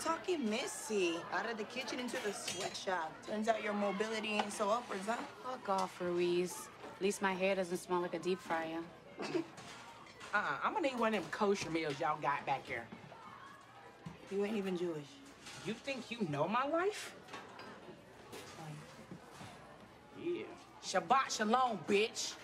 talking messy. Out of the kitchen into the sweatshop. Turns out your mobility ain't so upwards, huh? Fuck off, Ruiz. At least my hair doesn't smell like a deep fryer. I'm gonna need one of them kosher meals y'all got back here. You ain't even Jewish. You think you know my life? Yeah. Shabbat shalom, bitch.